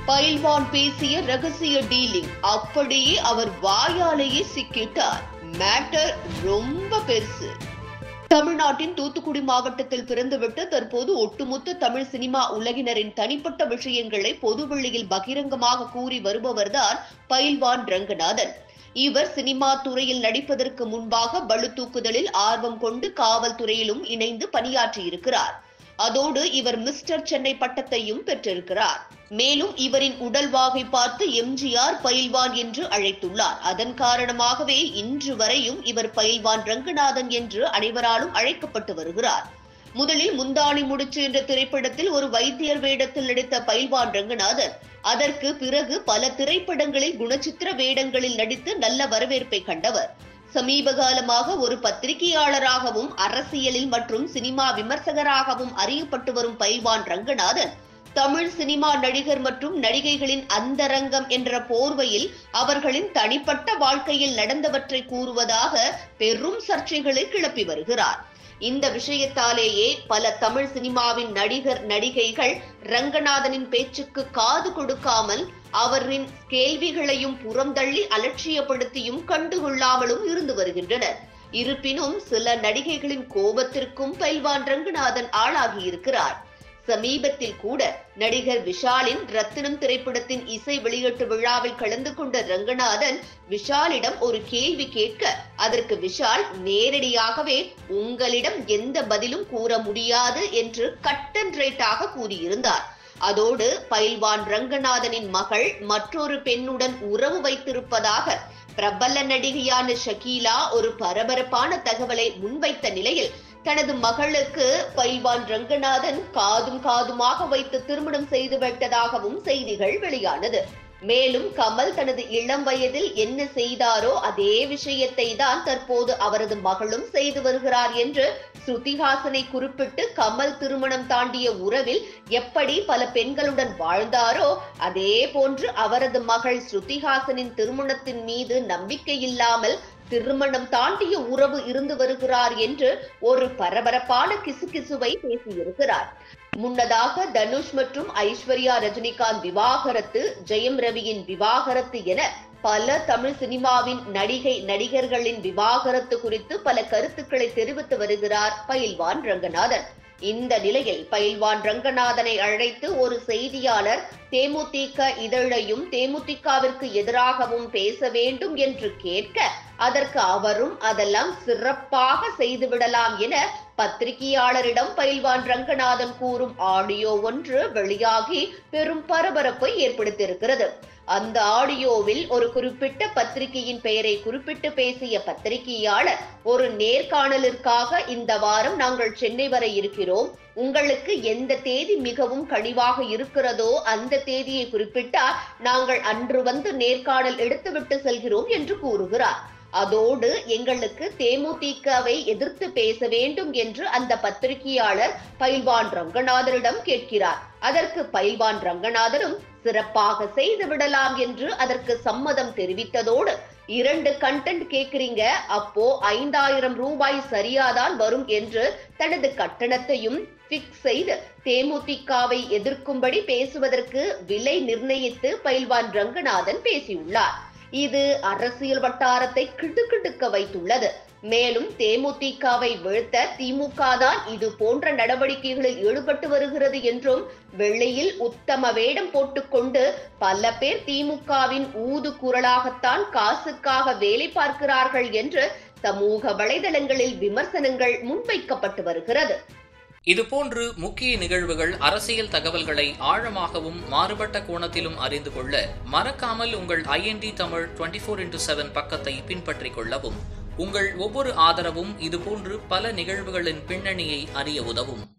பயில்வான் பேசிய ரகசிய டீலிங் அப்படியே அவர் வாயாலேயே சிக்கிட்டார். மேட்டர் ரொம்ப பெருசு. தமிழ்நாட்டின் தூத்துக்குடி மாவட்டத்தில் பிறந்துவிட்டு தற்போது ஒட்டுமொத்த தமிழ் சினிமா உலகினரின் தனிப்பட்ட விஷயங்களை பொதுவெளியில் பகிரங்கமாக கூறி வருபவர்தான் பயில்வான் ரங்கநாதன். இவர் சினிமா துறையில் நடிப்பதற்கு முன்பாக பளு தூக்குதலில் ஆர்வம் கொண்டு காவல்துறையிலும் இணைந்து பணியாற்றியிருக்கிறார். அதோடு இவர் மிஸ்டர் சென்னை பட்டத்தையும் பெற்றிருக்கிறார். மேலும் இவரின் உடல்வாகை பார்த்து எம்ஜிஆர் பயில்வான் என்று அழைத்துள்ளார். அதன் காரணமாகவே இன்று வரையும் இவர் பயில்வான் ரங்கநாதன் என்று அனைவராலும் அழைக்கப்பட்டு வருகிறார். முதலில் முந்தாணி முடிச்சு என்ற திரைப்படத்தில் ஒரு வைத்தியர் வேடத்தில் நடித்த பயில்வான் ரங்கநாதன் அதற்கு பிறகு பல திரைப்படங்களில் குணச்சித்திர வேடங்களில் நடித்து நல்ல வரவேற்பை கண்டவர். சமீப காலமாக ஒரு பத்திரிகையாளராகவும் அரசியலில் மற்றும் சினிமா விமர்சகராகவும் அறியப்பட்டு வரும் பயில்வான் ரங்கநாதன் தமிழ் சினிமா நடிகர் மற்றும் நடிகைகளின் அந்தரங்கம் என்ற போர்வையில் அவர்களின் தனிப்பட்ட வாழ்க்கையில் நடந்தவற்றை கூறுவதாக பெரும் சர்ச்சைகளை கிளப்பி வருகிறார். இந்த விஷயத்தாலேயே பல தமிழ் சினிமாவின் நடிகர் நடிகைகள் ரங்கநாதனின் பேச்சுக்கு காது கொடுக்காமல் அவரின் கேள்விகளையும் புறந்தள்ளி அலட்சியப்படுத்தியும் கண்டுகொள்ளாமலும் இருந்து வருகின்றனர். இருப்பினும் சில நடிகைகளின் கோபத்திற்கும் பயில்வான் ரங்கநாதன் ஆளாகி இருக்கிறார். சமீபத்தில் கூட நடிகர் விஷாலின் ரத்தினம் திரைப்படத்தின் இசை வெளியீட்டு விழாவில் கலந்து கொண்ட ரங்கநாதன் விஷாலிடம் ஒரு கேள்வி கேட்க அதற்கு விஷால் நேரடியாகவே உங்களிடம் எந்த பதிலும் கூற முடியாது என்று கட் அண்ட் ரைட்டாக கூறியிருந்தார். அதோடு பயில்வான் ரங்கநாதனின் மகள் மற்றொரு பெண்ணுடன் உறவு வைத்திருப்பதாக பிரபல நடிகையான ஷகீலா ஒரு பரபரப்பான தகவலை முன்வைத்த நிலையில் தனது மகளுக்கு பயில்வான் ரங்கநாதன் காதுமாக வைத்து திருமணம் செய்து விட்டதாகவும் செய்திகள் வெளியானது. மேலும் கமல் தனது இளம் வயதில் என்ன செய்தாரோ அதே விஷயத்தை தான் தற்போது அவரது மகளும் செய்து வருகிறார் என்று ஸ்ருதிஹாசனை குறிப்பிட்டு கமல் திருமணம் தாண்டிய உறவில் எப்படி பல பெண்களுடன் வாழ்ந்தாரோ அதே போன்று அவரது மகள் ஸ்ருதிஹாசனின் திருமணத்தின் மீது நம்பிக்கை இல்லாமல் திருமணம் தாண்டிய உறவு இருந்து வருகிறார் என்று ஒரு பரபரப்பான கிசுகிசுவை பேசியிருக்கிறார். முன்னதாக தனுஷ் மற்றும் ஐஸ்வர்யா ரஜினிகாந்த் விவாகரத்து, ஜெயம் ரவியின் விவாகரத்து என பல தமிழ் சினிமாவின் நடிகர்களின் விவாகரத்து குறித்து பல கருத்துக்களை தெரிவித்து வருகிறார் பயில்வான் ரங்கநாதன். இந்த நிலையில் பயில்வான் ரங்கநாதனை அழைத்து ஒரு செய்தியாளர் தேமுதிக இதழையும் தேமுதிகவிற்கு எதிராகவும் பேச வேண்டும் என்று கேட்க அதற்கு அவரும் அதெல்லாம் சிறப்பாக செய்துவிடலாம் என பத்திரிகையாளரிடம் பயில்வான் ரங்கநாதன் கூறும் ஆடியோ ஒன்று வெளியாகி பெரும் பரபரப்பை ஏற்படுத்தியிருக்கிறது. அந்த ஆடியோவில் ஒரு குறிப்பிட்ட பத்திரிகையின் பெயரை குறிப்பிட்டு பேசிய பத்திரிகையாளர், ஒரு நேர்காணலிற்காக இந்த வாரம் நாங்கள் சென்னை வர இருக்கிறோம், உங்களுக்கு எந்த தேதி மிகவும் கனிவாக இருக்கிறதோ அந்த தேதியை குறிப்பிட்டால் நாங்கள் அன்று வந்து நேர்காணல் எடுத்துவிட்டு செல்கிறோம் என்று கூறுகிறார். அதோடு எங்களுக்கு தேமுதிகவை எதிர்த்து பேச வேண்டும் என்று அந்த பத்திரிகையாளர் பயில்வான் ரங்கநாதனிடம் கேட்கிறார். அதற்கு பயில்வான் ரங்கநாதனும் சிறப்பாக செய்து விடலாம் என்று அதற்கு சம்மதம் தெரிவித்ததோடு 2 கண்டென்ட் கேட்கிறீங்க, அப்போ 5000 ரூபாய் சரியாதான் வரும் என்று தனது கட்டணத்தையும் பிக்ஸ் செய்து தேமுதிகவை எதிர்க்கும்படி பேசுவதற்கு விலை நிர்ணயித்து பயில்வான் ரங்கநாதன் பேசியுள்ளார். இது அரசியல் வட்டாரத்தை கிடுகிடுக்க வைத்துள்ளது. மேலும் தேமுதிகவை வீழ்த்த திமுக தான் இது போன்ற நடவடிக்கைகளில் ஈடுபட்டு வருகிறது என்றும் வெளியில் உத்தம வேடம் போட்டுக்கொண்டு பல பேர் திமுகவின் ஊது குரலாகத்தான் காசுக்காக வேலை பார்க்கிறார்கள் என்று சமூக வலைதளங்களில் விமர்சனங்கள் முன்வைக்கப்பட்டு வருகிறது. இதுபோன்று முக்கிய நிகழ்வுகள், அரசியல் தகவல்களை ஆழமாகவும் மாறுபட்ட கோணத்திலும் அறிந்து கொள்ள மறக்காமல் உங்கள் IND தமிழ் 24x7 பக்கத்தை பின்பற்றிக் கொள்ளவும். உங்கள் ஒவ்வொரு ஆதரவும் இதுபோன்று பல நிகழ்வுகளின் பின்னணியை அறிய உதவும்.